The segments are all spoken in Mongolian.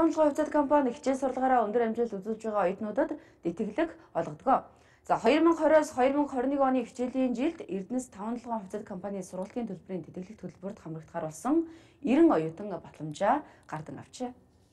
тавталгын хувьцаат компани хичээл сурлагаараа өндөр амжилт үзүүлж байгаа оюутнуудад тэтгэлэг олгодог. За 2020-оос 2021 оны хичээлийн жилд Эрдэнэс 5-7 хувьцаат компанийн сургалтын төлбөрийн тэтгэлэг төлбөрт хамрагдахаар болсон 90 оюутан батламжаа гардан авчээ.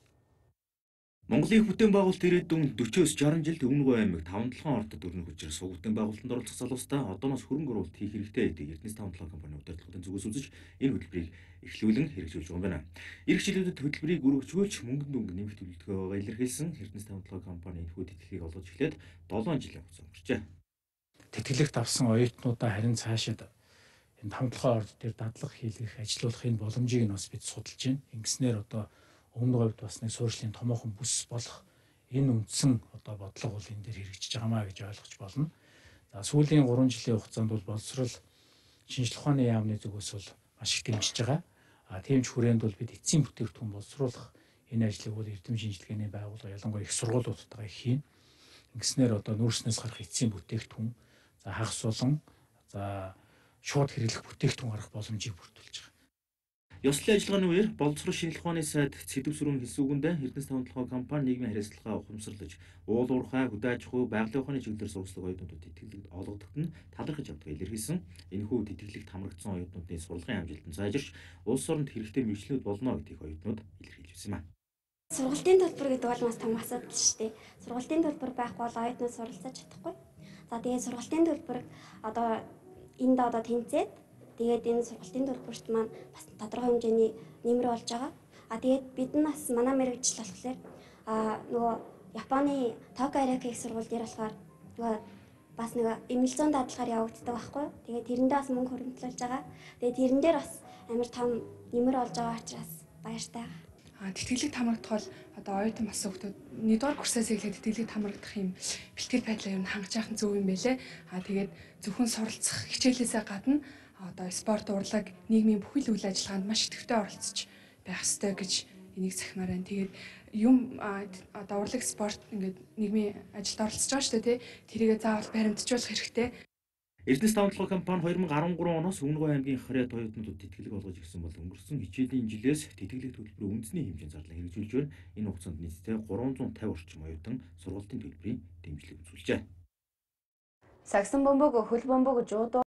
Монголын бүтээн байгуулалт ирээдүйн 40-60 жилд Өмнөг аймаг 5-7 ордод өрнөх учраас сувг бүтээн байгуулалтанд оролцох залуустаа одооноос хөрөнгө оруулалт хийх хэрэгтэй гэдэг Эрдэнэс 5-7 компани удирдлагын зүгээс үзэж энэ хөтөлбөрийг эхлүүлэн хэрэгжүүлж байгаа юм байна. Ирэх жилүүдэд хөтөлбөрийг өргөжгөөлж мөнгөн дүнг нэмэх төлөвлөгөө байгаа илэрхийлсэн Эрдэнэс 5-7 компани энэ хүү тэтгэлгийг олгож эхлээд 7 жилийн хугацаа өнгөрчээ. Тэтгэлэгт авсан оюутнуудаа харин цаашид энэ 5-7 орд дээр дадлага хийлгэх, ажилуулахын боломжийг нь бас бид судалж байна. Ингэснээр одоо Өмнөг говьд бас нэг суурьшлийн томоохон бүс болох энэ үндсэн одоо бодлого бол энэ дээр хэрэгжиж байгаамаа гэж ойлгож болно. За сүүлийн 3 жилийн хугацаанд бол боловсрол шинжлэх ухааны яамны зүгээс бол маш их дэмжиж байгаа. Тийм ч хүрээнд бол бид эцсийн бүтээгдэхүүн боловсруулах энэ ажлыг бол эрдэм шинжилгээний байгууллага ялангуяа их сургуулиудтайгаа их хийн. Ингэснээр одоо нүүрснээс гарах эцсийн бүтээгдэхүүн, за хагас болон за шууд хэрэглэх бүтээгдэхүүн гарах боломжийг бүрдүүлж байгаа. Ёслолын ажиллагааны үеэр боловсрол шинжлэх ухааны сайд Сэдэв сүрэн хэлсэн үгэндээ Эрдэнэс 5-7 компани нийгмийн хариуцлагаа ухамсарлаж, уул уурхай, хөдөө аж ахуй, байгалийн ухааны чиглэлээр сургалтын оюутнуудад тэтгэлэг олгодогт нь талархаж авдаг илэрхийлсэн. Энэхүү тэтгэлэгт хамрагдсан оюутнуудын сурлагын амжилтанд сайжирч, улс оронд хэрэгтэй мэргэжлүүд болно гэдгийг оюутнууд илэрхийлжсэн юм. Сургалтын төлбөр гэдэг бол маш том асуудал шүү дээ. Сургалтын төлбөр байхгүй бол оюутнууд суралцаж чадахгүй. За тэгээд сургалтын төлбөр одоо энд одоо тэнцээд тэгээд энэ сургалтын төлбөрт маань бас тодорхой хэмжээний нэмэр болж байгаа. Тэгээд бид нь бас манай мэргэжил болохоор нөгөө Японы Токио Аракиг сургууль дээр болохоор нөгөө бас нэг эмнэлзэн дадлагаар явагддаг байхгүй. Тэгээд тэрэндээ бас мөнгө хөрөмтлүүлж байгаа. Тэгээд тэрэн дээр бас амар том нэмэр болж байгаа учраас баяртай. Тэтгэлэгт хамрагдах бол одоо оюутан бас хүмүүс 1-р курсээс эхлээд тэтгэлэгт хамрагдах юм бэлтгэл байдлаа юу хангаж яхах зөв юм байлээ. Тэгээд зөвхөн суралцах хичээлээсээ гадна одоо спорт, урлаг, нийгмийн бүхэл үйл ажиллагаанд маш идэвхтэй оролцож байх ёстой гэж энийг захимаар байна. Тэгээд юм одоо урлаг, спорт ингээд нийгмийн ажилд оролцож байгаа шүү дээ, тэрийгээ заавал баримтжуулах хэрэгтэй. Эрдэнэс 5-7 компани 2013 оноос Өмнөг аймгийн харьяат оюутнуудад тэтгэлэг олгож ирсэн бол өнгөрсөн хичээлийн жилээс тэтгэлэг төлбөрийн үндэсний хэмжээнд зарлан хэрэгжүүлж байна. Энэ хугацаанд нийтдээ 350 орчим оюутан сургалтын төлбөрийн дэмжлэг үзүүлжээ. Сагсан бөмбөг, хөл бөмбөг, жуудуу